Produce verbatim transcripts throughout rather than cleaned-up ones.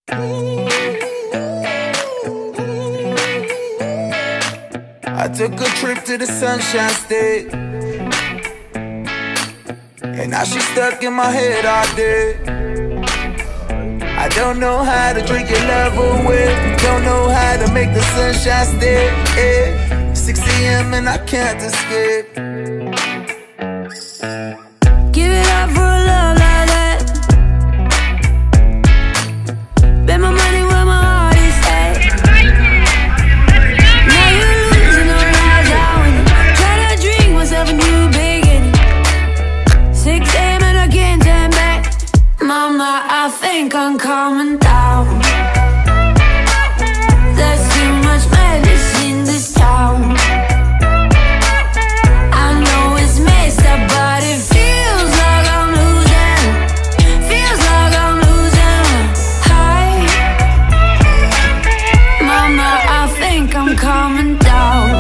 I took a trip to the Sunshine State, and now she's stuck in my head all day. I don't know how to drink your love away, don't know how to make the sunshine stay. six A M and I can't escape. Give it up for a love like that. Bet my money where my heart is at. Now you're losing all eyes out when you try to drink myself a new beginning. six A M and I can't turn back. Mama, I think I'm coming down. There's too much madness in this town. I know it's messed up, but it feels like I'm losing. Feels like I'm losing. Hi, Mama, I think I'm coming down.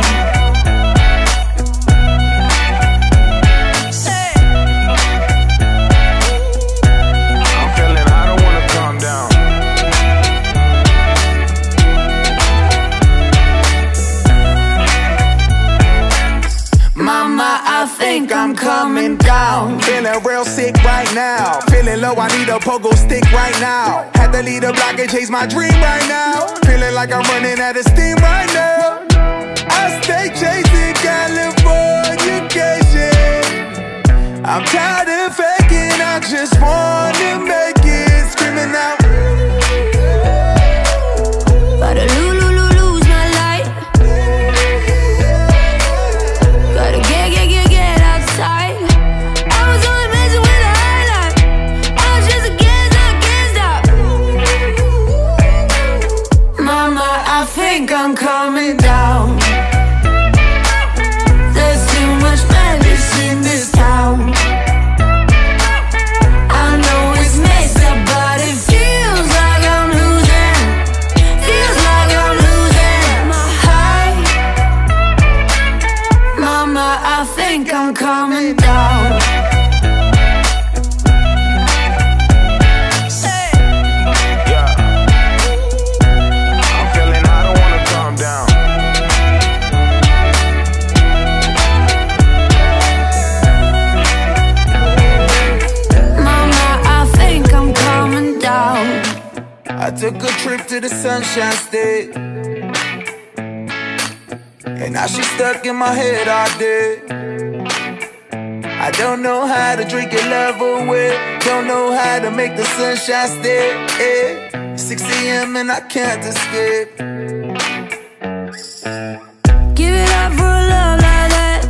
I think I'm coming down. Feeling real sick right now. Feeling low, I need a pogo stick right now. Had to leave the block and chase my dream right now. Feeling like I'm running out of steam right now. I stay chasing Californication. I'm tired of faking, I just wanna make it. Screaming out. But a lose, lose, lose my light. Gotta get, get, get, get outside. I was only messing with a highlight. I was just a can't stop, can't stop. Mama, I think I'm coming down. There's too much madness in this town. I know it's messed up, but it feels like I'm losing. Feels like I'm losing my high. Mama, I think I'm coming down. I took a trip to the Sunshine State, and now she's stuck in my head all day. I don't know how to drink your love away, don't know how to make the sunshine stay. six A M and I can't escape. Give it up for a love like that.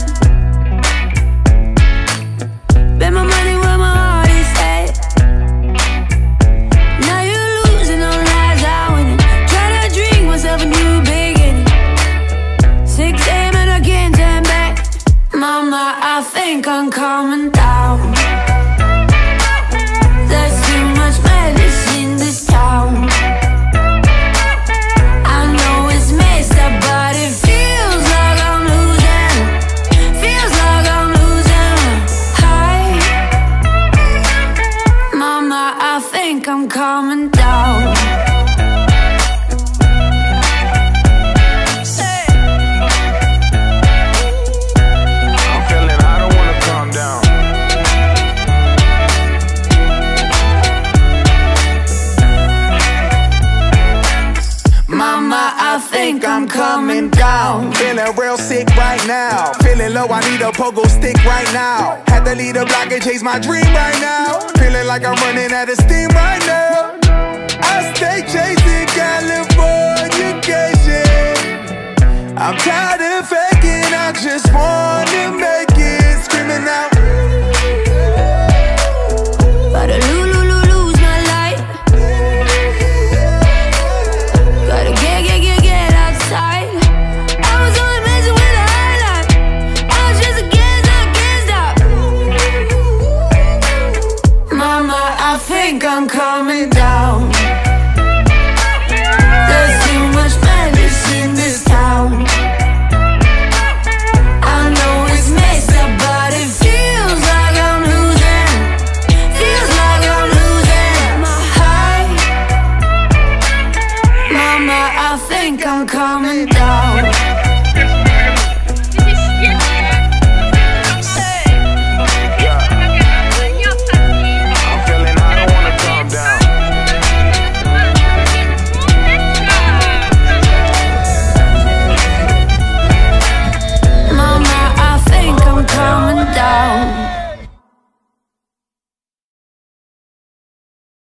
Bet my money where my heart is at. Now you're losing all eyes out when you try to drink myself a new beginning. six A M and I can't turn back. Mama, I think I'm coming down. There's too much madness in this town. I know it's messed up, but it feels like I'm losing. Feels like I'm losing. Hi, Mama, I think I'm coming down. I think I'm coming down. Feeling real sick right now. Feeling low, I need a pogo stick right now. Had to leave the block and chase my dream right now. Feeling like I'm running out of steam right now. I stay chasing Californication. I'm tired of faking, I just wanna make it. Screaming out. But a lose, lose, lose my light. Gotta get, get, get, get outside. I was only messing with a highlight. I was just a can't stop, can't stop. Mama, I think I'm coming down. There's too much madness in this town. I know it's messed up, but it feels like I'm losing. Feels like I'm losing my high. I'm coming down.